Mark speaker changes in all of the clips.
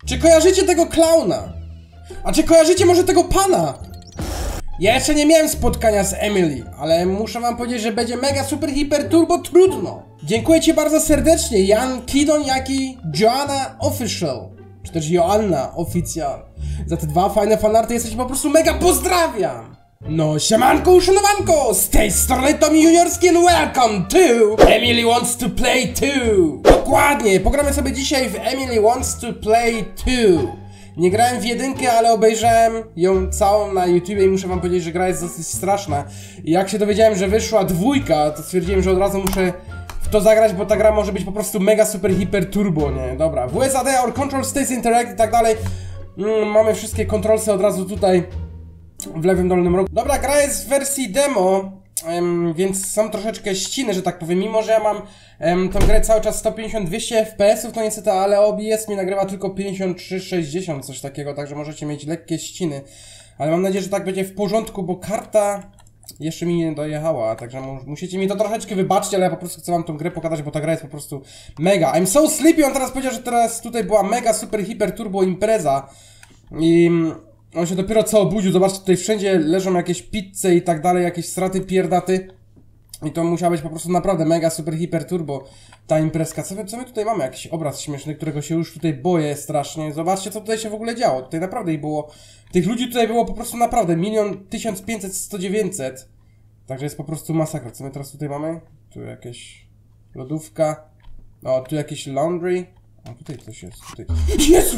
Speaker 1: Czy kojarzycie tego klauna? A czy kojarzycie może tego pana? Ja jeszcze nie miałem spotkania z Emily, ale muszę wam powiedzieć, że będzie mega super hiper turbo trudno. Dziękuję ci bardzo serdecznie, Jan Kidon, jak i Joanna Official, czy też Joanna Oficjal. Za te dwa fajne fanarty jesteście po prostu mega, pozdrawiam! No siemanko, uszanowanko, z tej strony Tommy Juniorski and welcome to Emily Wants to Play 2. Dokładnie, pogramy sobie dzisiaj w Emily Wants to Play 2. Nie grałem w jedynkę, ale obejrzałem ją całą na YouTubie i muszę wam powiedzieć, że gra jest dosyć straszna. I jak się dowiedziałem, że wyszła dwójka, to stwierdziłem, że od razu muszę w to zagrać, bo ta gra może być po prostu mega super hiper turbo, nie? Dobra, WSAD or Control States Interact i tak dalej. Mamy wszystkie kontrolsy od razu tutaj w lewym dolnym rogu. Dobra, gra jest w wersji demo, więc są troszeczkę ściny, że tak powiem. Mimo że ja mam tą grę cały czas 150-200 FPS-ów, to niestety, ale OBS mi nagrywa tylko 53-60, coś takiego, także możecie mieć lekkie ściny. Ale mam nadzieję, że tak będzie w porządku, bo karta jeszcze mi nie dojechała, także musicie mi to troszeczkę wybaczyć, ale ja po prostu chcę wam tą grę pokazać, bo ta gra jest po prostu mega. I'm so sleepy, on teraz powiedział, że teraz tutaj była mega super hiper turbo impreza i on się dopiero co obudził. Zobaczcie, tutaj wszędzie leżą jakieś pizze i tak dalej, jakieś straty pierdaty. I to musiała być po prostu naprawdę mega super hiper turbo ta imprezka. Co my tutaj mamy? Jakiś obraz śmieszny, którego się już tutaj boję strasznie. Zobaczcie, co tutaj się w ogóle działo. Tutaj naprawdę ich było, tych ludzi tutaj było po prostu naprawdę 1 1500, 100 900. Także jest po prostu masakra. Co my teraz tutaj mamy? Tu jakieś lodówka. O, tu jakieś laundry. A tutaj coś jest. Tutaj... Jezus!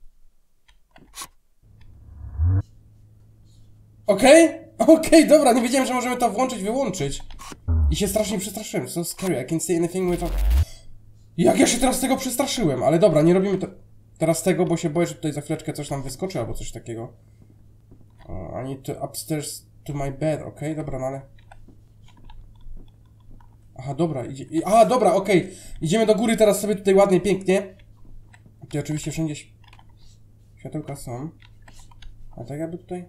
Speaker 1: Okej, dobra, nie wiedziałem, że możemy to włączyć, wyłączyć. I się strasznie przestraszyłem. So scary, I can't say anything without... Jak ja się teraz tego przestraszyłem, ale dobra, nie robimy to teraz tego, bo się boję, że tutaj za chwileczkę coś nam wyskoczy albo coś takiego. I need to upstairs to my bed, okej, dobra, no ale... Aha, dobra, okej. Idziemy do góry teraz sobie tutaj ładnie, pięknie. Tutaj oczywiście wszędzie światełka są. A tak jakby tutaj...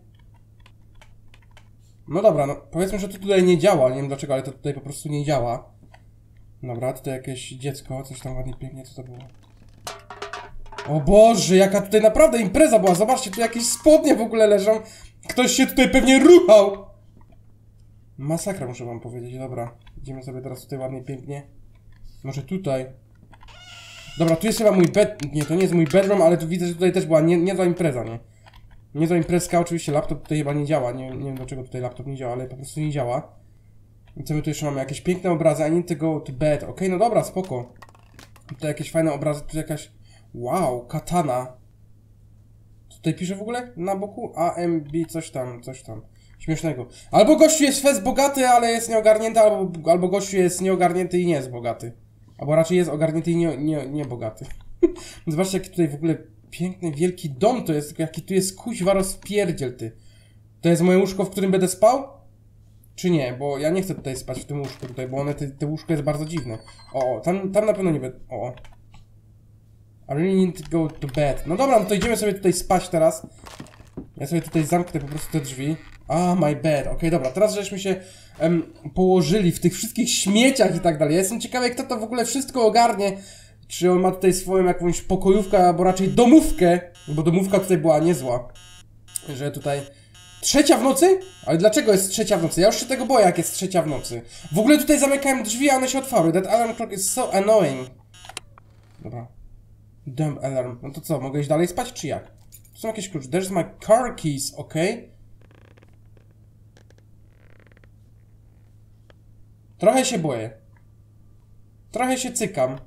Speaker 1: No dobra, no powiedzmy, że to tutaj nie działa, nie wiem dlaczego, ale to tutaj po prostu nie działa. Dobra, tutaj jakieś dziecko, coś tam ładnie, pięknie, co to było? O Boże, jaka tutaj naprawdę impreza była, zobaczcie, tu jakieś spodnie w ogóle leżą. Ktoś się tutaj pewnie ruchał. Masakra, muszę wam powiedzieć, dobra. Idziemy sobie teraz tutaj ładnie, pięknie. Może tutaj. Dobra, tu jest chyba mój bed... Nie, to nie jest mój bedroom, ale tu widzę, że tutaj też była niezła impreza, nie? Niezła imprezka, oczywiście laptop tutaj chyba nie działa, nie wiem dlaczego tutaj laptop nie działa, ale po prostu nie działa. I co my tu jeszcze mamy? Jakieś piękne obrazy, I need to go to bed. Okej, no dobra, spoko. Tutaj jakieś fajne obrazy, tu jakaś... Wow, katana. Tutaj pisze w ogóle na boku AMB coś tam. Śmiesznego. Albo gościu jest fest bogaty, ale jest nieogarnięty, albo gościu jest nieogarnięty i nie jest bogaty. Albo raczej jest ogarnięty i nie bogaty. Zobaczcie, jaki tutaj w ogóle piękny, wielki dom to jest, tylko jaki tu jest kuźwa rozpierdziel, ty. To jest moje łóżko, w którym będę spał? Czy nie? Bo ja nie chcę tutaj spać w tym łóżku tutaj, bo te łóżko jest bardzo dziwne. O, tam na pewno nie będę... O. I really need to go to bed. No dobra, no to idziemy sobie tutaj spać teraz. Ja sobie tutaj zamknę po prostu te drzwi. My bed. Okej, dobra, teraz żeśmy się położyli w tych wszystkich śmieciach i tak dalej. Ja jestem ciekawy, kto to w ogóle wszystko ogarnie. Czy on ma tutaj swoją jakąś pokojówkę, albo raczej domówkę, bo domówka tutaj była niezła. Że tutaj... 3 w nocy? Ale dlaczego jest 3 w nocy? Ja już się tego boję, jak jest 3 w nocy. W ogóle tutaj zamykałem drzwi, a one się otwarły. That alarm clock is so annoying. Dobra. Dumb alarm. No to co, mogę iść dalej spać, czy jak? Tu są jakieś klucze. There's my car keys, okej. Trochę się boję. Trochę się cykam.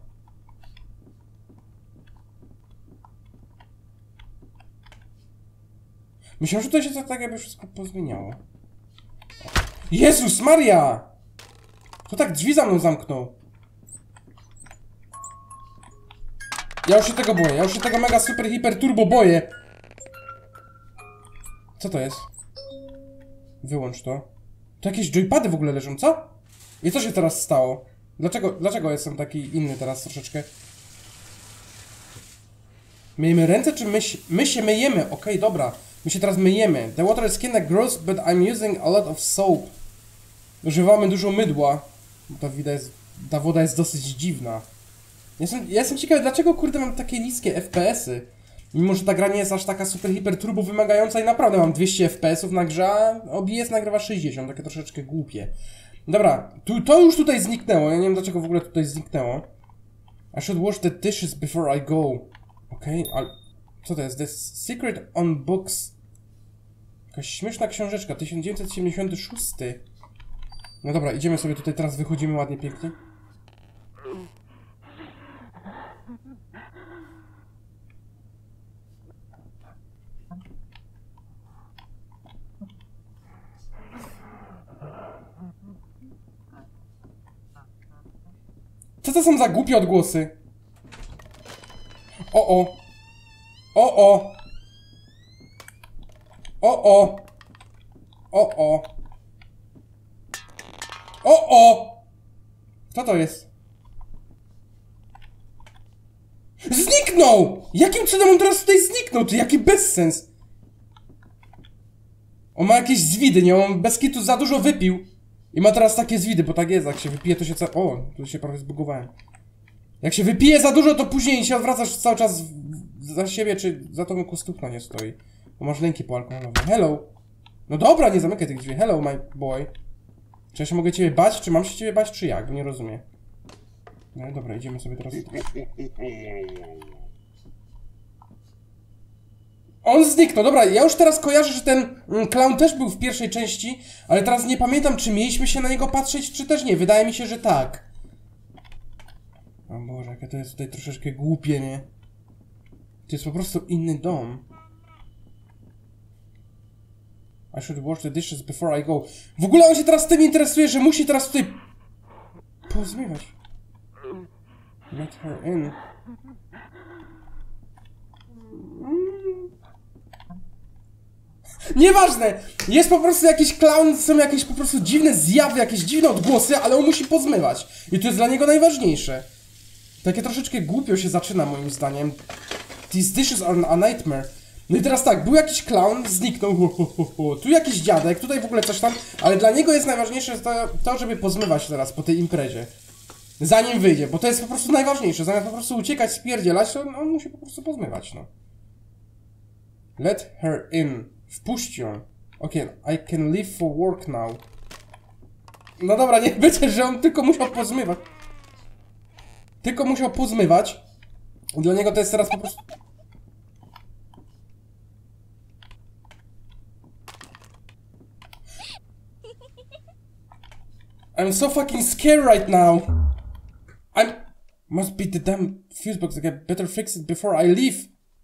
Speaker 1: Myślałem, że to się tak jakby wszystko pozmieniało. Jezus Maria! Kto tak drzwi za mną zamknął? Ja już się tego boję, ja już się tego mega super hiper turbo boję. Co to jest? Wyłącz to. Tu jakieś joypady w ogóle leżą, co? I co się teraz stało? Dlaczego jestem taki inny teraz troszeczkę? Myjemy ręce, czy my się myjemy? Okej, dobra. My się teraz myjemy. The water is kinda gross, but I'm using a lot of soap. Używamy dużo mydła. Ta woda jest dosyć dziwna. Ja jestem ciekawy, dlaczego kurde mam takie niskie FPS-y. Mimo, że ta gra nie jest aż taka super hiper turbo wymagająca i naprawdę mam 200 FPS-ów na grze, a OBS nagrywa 60, takie troszeczkę głupie. Dobra, to już tutaj zniknęło, ja nie wiem dlaczego w ogóle tutaj zniknęło. I should wash the dishes before I go. Okej, ale... Co to jest? The Secret on Books. Jakaś śmieszna książeczka, 1976. No dobra, idziemy sobie tutaj, teraz wychodzimy ładnie, pięknie. Co to są za głupie odgłosy? O-o! O-o! O-o! O-o! O-o! Kto to jest? Zniknął! Jakim cudem on teraz tutaj zniknął? To jaki bezsens! On ma jakieś zwidy, nie? On bez kitu za dużo wypił. I ma teraz takie zwidy, bo tak jest, jak się wypije to się O, tu się prawie zbugowałem. Jak się wypije za dużo, to później się odwracasz cały czas za siebie, czy za tobą kostukna nie stoi. Bo masz lęki po alkoholowe. Hello! No dobra, nie zamykaj tych drzwi. Hello, my boy. Czy ja się mogę ciebie bać? Czy mam się ciebie bać, czy jak? Nie rozumiem. No dobra, idziemy sobie teraz... On zniknął, dobra, ja już teraz kojarzę, że ten clown też był w pierwszej części, ale teraz nie pamiętam, czy mieliśmy się na niego patrzeć, czy też nie. Wydaje mi się, że tak. O Boże, jakie to jest tutaj troszeczkę głupie, nie? To jest po prostu inny dom. I should wash the dishes before I go. W ogóle on się teraz tym interesuje, że musi teraz tutaj... pozmywać. Let her in. Nieważne! Jest po prostu jakiś clown, są jakieś po prostu dziwne zjawy, jakieś dziwne odgłosy, ale on musi pozmywać. I to jest dla niego najważniejsze. Takie troszeczkę głupio się zaczyna moim zdaniem. These dishes are a nightmare. No i teraz tak, był jakiś clown, zniknął, tu jakiś dziadek, tutaj w ogóle coś tam, ale dla niego jest najważniejsze to, żeby pozmywać teraz po tej imprezie. Zanim wyjdzie, bo to jest po prostu najważniejsze. Zamiast po prostu uciekać, spierdzielać, to on musi po prostu pozmywać, no. Let her in. Wpuść ją. Okay, I can leave for work now. No dobra, niech będzie, że on tylko musiał pozmywać. Tylko musiał pozmywać. Dla niego to jest teraz po prostu... I'm so fucking scared right now. Must be the damn fuse box again. Better fix it before I leave.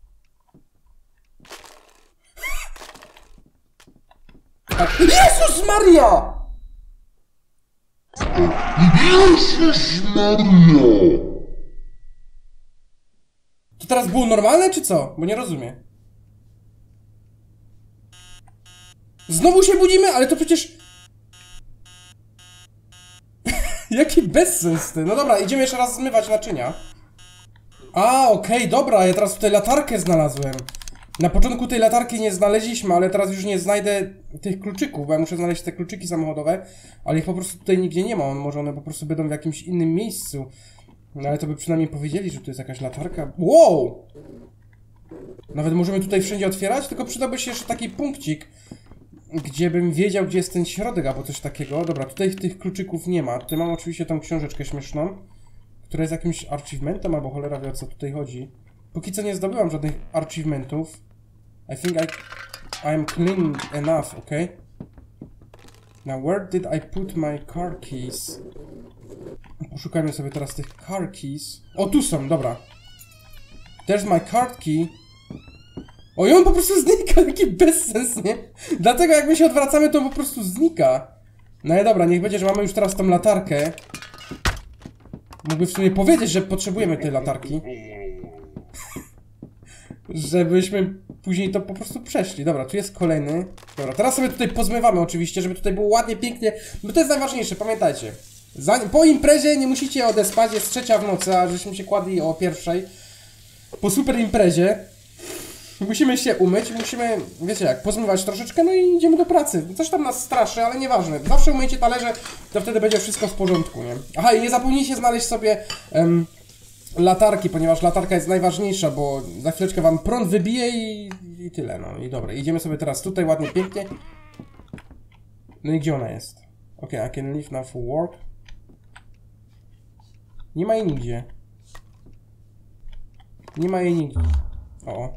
Speaker 1: Jezus Maria! Jezus Maria! To teraz było normalne, czy co? Bo nie rozumiem. Znowu się budzimy, ale to przecież... Jaki bezsens ty. No dobra, idziemy jeszcze raz zmywać naczynia. A, okej, dobra, ja teraz tutaj latarkę znalazłem. Na początku tej latarki nie znaleźliśmy, ale teraz już nie znajdę tych kluczyków, bo ja muszę znaleźć te kluczyki samochodowe, ale ich po prostu tutaj nigdzie nie ma, może one po prostu będą w jakimś innym miejscu. No ale to by przynajmniej powiedzieli, że tu jest jakaś latarka. Wow! Nawet możemy tutaj wszędzie otwierać, tylko przydałby się jeszcze taki punkcik, gdzie bym wiedział, gdzie jest ten środek, albo coś takiego. Dobra, tutaj tych kluczyków nie ma. Tutaj mam oczywiście tą książeczkę śmieszną, która jest jakimś achievementem, albo cholera wie, o co tutaj chodzi. Póki co nie zdobyłam żadnych achievementów. I think I'm clean enough, okay? Now where did I put my car keys? Poszukajmy sobie teraz tych car keys. O, tu są, dobra. There's my card key. O, i on po prostu znika, jaki bezsens, nie? Dlatego jak my się odwracamy, to on po prostu znika. No i dobra, niech będzie, że mamy już teraz tą latarkę. Mógłby w sumie powiedzieć, że potrzebujemy tej latarki. Żebyśmy później to po prostu przeszli. Dobra, tu jest kolejny. Dobra, teraz sobie tutaj pozmywamy oczywiście, żeby tutaj było ładnie, pięknie. Bo to jest najważniejsze, pamiętajcie. Po imprezie nie musicie odespać, jest 3:00 w nocy, a żeśmy się kładli o 1:00. Po super imprezie musimy się umyć, musimy, wiecie jak, pozmywać troszeczkę, no i idziemy do pracy. Coś tam nas straszy, ale nieważne. Zawsze umyjcie talerze, to wtedy będzie wszystko w porządku, nie? Aha, i nie zapomnijcie znaleźć sobie latarki, ponieważ latarka jest najważniejsza, bo za chwileczkę wam prąd wybije i tyle, no i dobra. Idziemy sobie teraz tutaj, ładnie, pięknie. No i gdzie ona jest? Okay, I can leave now for work. Nie ma jej nigdzie. Nie ma jej nigdzie. O.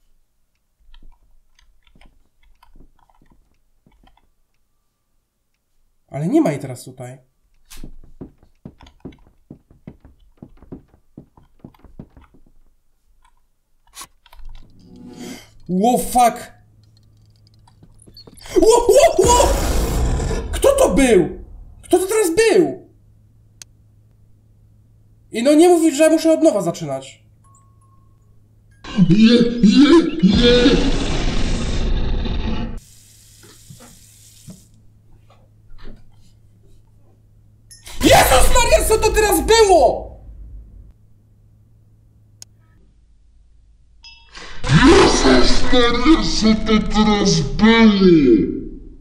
Speaker 1: Ale nie ma jej teraz tutaj. Wow, fuck! Wow! Kto to był? Kto to teraz był? I no nie mówić, że muszę od nowa zaczynać. Jezus Maria, co to teraz było?
Speaker 2: Jezus Maria, co to teraz było?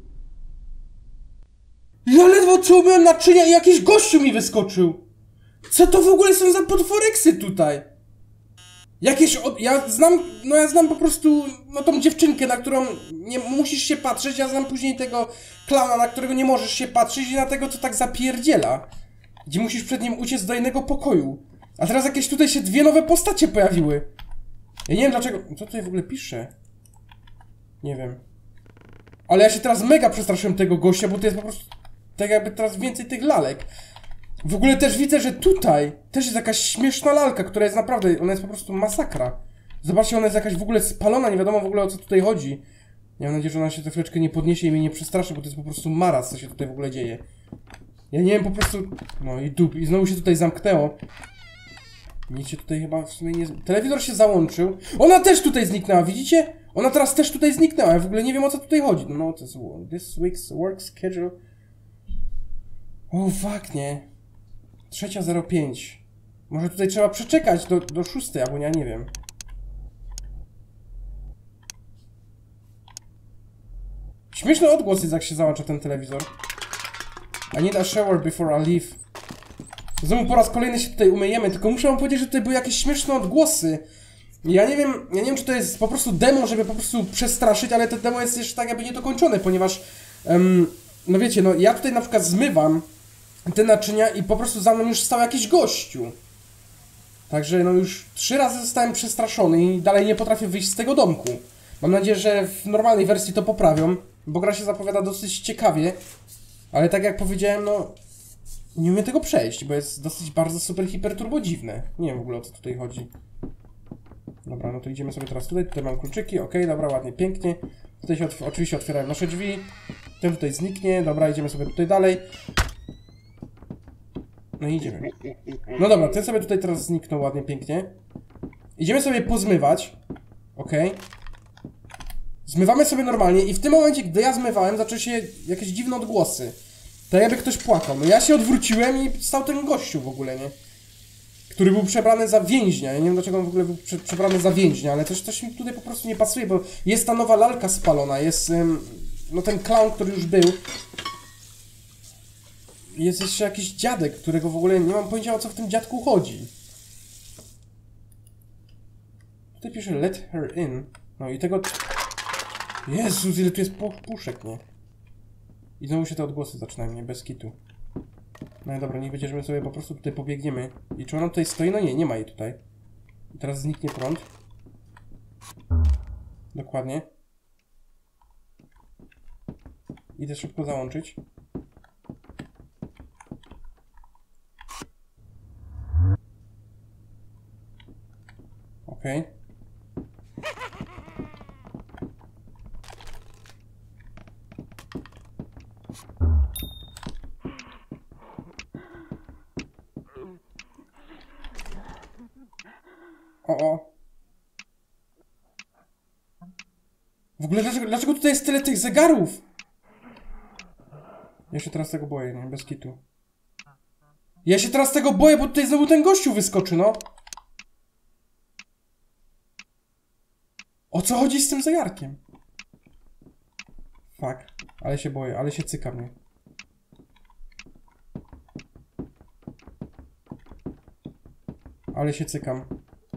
Speaker 1: Ja ledwo czułem naczynia i jakiś gościu mi wyskoczył. Co to w ogóle są za potworeksy tutaj? Jakieś ja znam po prostu, no tą dziewczynkę, na którą nie musisz się patrzeć, ja znam później tego klauna, na którego nie możesz się patrzeć i na tego, co tak zapierdziela. Gdzie musisz przed nim uciec do innego pokoju. A teraz jakieś tutaj się dwie nowe postacie pojawiły. Ja nie wiem dlaczego, co tutaj w ogóle pisze? Nie wiem. Ale ja się teraz mega przestraszyłem tego gościa, bo to jest po prostu tak jakby teraz więcej tych lalek. W ogóle też widzę, że tutaj też jest jakaś śmieszna lalka, która jest naprawdę, ona jest po prostu masakra. Zobaczcie, ona jest jakaś w ogóle spalona, nie wiadomo w ogóle o co tutaj chodzi. Ja mam nadzieję, że ona się za chwileczkę nie podniesie i mnie nie przestraszy, bo to jest po prostu maraz, co się tutaj w ogóle dzieje. Ja nie wiem, po prostu... No i dup, i znowu się tutaj zamknęło. Nic się tutaj chyba w sumie nie... Telewizor się załączył. Ona też tutaj zniknęła, widzicie? Ona teraz też tutaj zniknęła, ja w ogóle nie wiem o co tutaj chodzi. No to jest... This week's work schedule... O fuck, nie. 3:05. Może tutaj trzeba przeczekać do 6, albo ja nie wiem. Śmieszny odgłos jest, jak się załącza ten telewizor. I need a shower before I leave. Znowu po raz kolejny się tutaj umyjemy, tylko muszę wam powiedzieć, że tutaj były jakieś śmieszne odgłosy. Ja nie wiem, czy to jest po prostu demo, żeby po prostu przestraszyć, ale to demo jest jeszcze tak jakby niedokończone, ponieważ... no wiecie, no ja tutaj na przykład zmywam te naczynia i po prostu za mną już stał jakiś gościu. Także no już 3 razy zostałem przestraszony i dalej nie potrafię wyjść z tego domku. Mam nadzieję, że w normalnej wersji to poprawią, bo gra się zapowiada dosyć ciekawie. Ale tak jak powiedziałem, no... Nie umiem tego przejść, bo jest dosyć bardzo super hiper turbo dziwne. Nie wiem w ogóle o co tutaj chodzi. Dobra, no to idziemy sobie teraz tutaj mam kluczyki, okej, dobra, ładnie, pięknie. Tutaj się oczywiście otwierają nasze drzwi. Ten tutaj zniknie, dobra, idziemy sobie tutaj dalej. No i idziemy. No dobra, ten sobie tutaj teraz zniknął ładnie, pięknie. Idziemy sobie pozmywać. Okej. Zmywamy sobie normalnie i w tym momencie, gdy ja zmywałem, zaczęły się jakieś dziwne odgłosy. Tak jakby ktoś płakał. No ja się odwróciłem i stał ten gościu w ogóle, nie? Który był przebrany za więźnia. Ja nie wiem dlaczego on w ogóle był przebrany za więźnia, ale coś mi tutaj po prostu nie pasuje, bo jest ta nowa lalka spalona, jest no ten clown, który już był. Jest jeszcze jakiś dziadek, którego w ogóle nie mam pojęcia o co w tym dziadku chodzi. Tutaj pisze let her in. No i tego... Jezus, ile tu jest puszek, nie? I znowu się te odgłosy zaczynają, nie? Bez kitu. No i dobra, niech będzie, że my sobie po prostu tutaj pobiegniemy. I czy ona tutaj stoi? No nie, nie ma jej tutaj. I teraz zniknie prąd. Dokładnie. Idę szybko załączyć. Okej. O. W ogóle dlaczego tutaj jest tyle tych zegarów? Ja się teraz tego boję, nie? Bez kitu. Ja się teraz tego boję, bo tutaj znowu ten gościu wyskoczy, no. O co chodzi z tym zegarkiem? Fuck. Ale się boję, ale się cyka mnie. ale się cykam.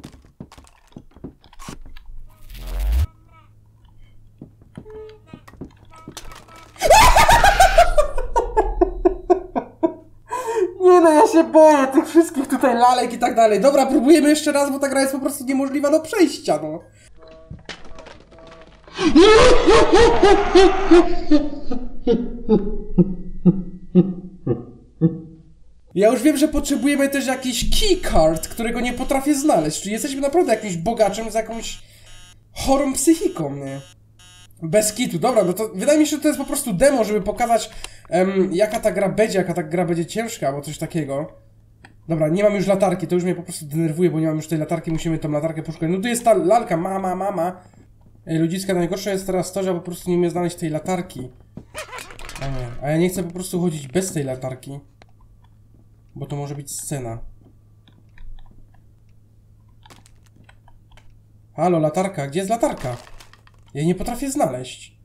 Speaker 1: Nie no, ja się boję tych wszystkich tutaj lalek i tak dalej. Dobra, próbujemy jeszcze raz, bo ta gra jest po prostu niemożliwa do przejścia, no. Ja już wiem, że potrzebujemy też jakiś keycard, którego nie potrafię znaleźć. Czyli jesteśmy naprawdę jakimś bogaczem z jakąś chorą psychiką, nie? Bez kitu. Dobra, no to wydaje mi się, że to jest po prostu demo, żeby pokazać jaka ta gra będzie ciężka, albo coś takiego. Dobra, nie mam już latarki, to już mnie po prostu denerwuje, bo nie mam już tej latarki, musimy tą latarkę poszukać. No tu jest ta lalka, mama. Ej, ludziska, najgorsze jest teraz to, że ja po prostu nie umiem znaleźć tej latarki. A ja nie chcę po prostu chodzić bez tej latarki. Bo to może być scena. Halo, latarka, gdzie jest latarka? Ja jej nie potrafię znaleźć.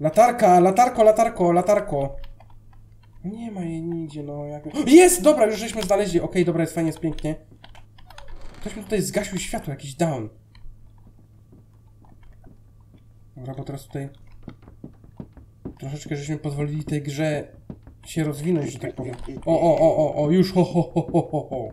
Speaker 1: Latarko. Nie ma jej nigdzie, no jak... Jest! Dobra, już żeśmy znaleźli. Okej, dobra, jest fajnie, jest pięknie. Ktoś mi tutaj zgasił światło, jakiś down. Dobra, bo teraz tutaj... Troszeczkę żeśmy pozwolili tej grze się rozwinąć, że tak powiem. O, już ho.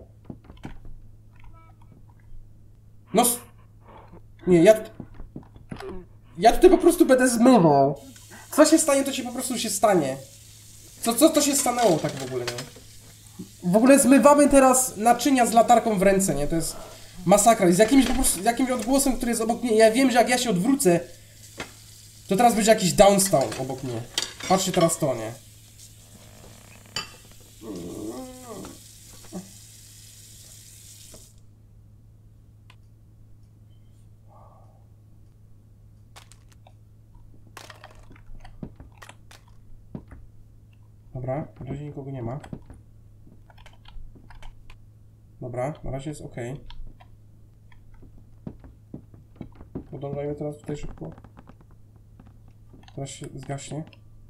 Speaker 1: No... Nie, ja tutaj po prostu będę zmywał. Co się stanie, to się po prostu się stanie. Co to się stanęło tak w ogóle, nie? W ogóle zmywamy teraz naczynia z latarką w ręce, nie? To jest masakra. I z jakimś po prostu, jakimś odgłosem, który jest obok mnie. Ja wiem, że jak ja się odwrócę, to teraz będzie jakiś downstał obok mnie. Patrzcie teraz to, nie? Dobra, na razie nikogo nie ma. Dobra, na razie jest ok. Podążajmy teraz tutaj szybko. Teraz się zgaśnie.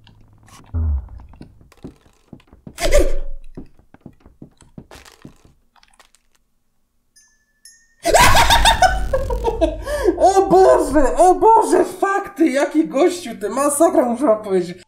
Speaker 1: O Boże, fakty, jaki gościu, ty masakra, muszę wam powiedzieć.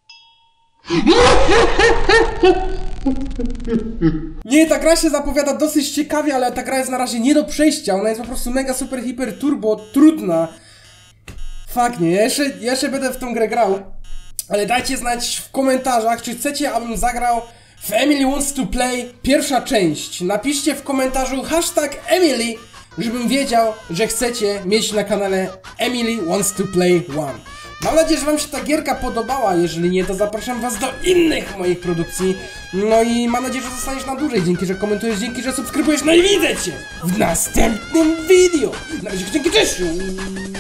Speaker 1: Nie, ta gra się zapowiada dosyć ciekawie, ale ta gra jest na razie nie do przejścia. Ona jest po prostu mega, super, hiper, turbo, trudna. Fakt, nie, ja jeszcze będę w tą grę grał. Ale dajcie znać w komentarzach, czy chcecie, abym zagrał w Emily Wants to Play pierwsza część. Napiszcie w komentarzu #Emily, żebym wiedział, że chcecie mieć na kanale Emily Wants to Play 1. Mam nadzieję, że wam się ta gierka podobała, jeżeli nie, to zapraszam was do innych moich produkcji. No i mam nadzieję, że zostaniesz na dłużej, dzięki, że komentujesz, dzięki, że subskrybujesz, no i widzę cię w następnym video. Na razie, dzięki, cześć!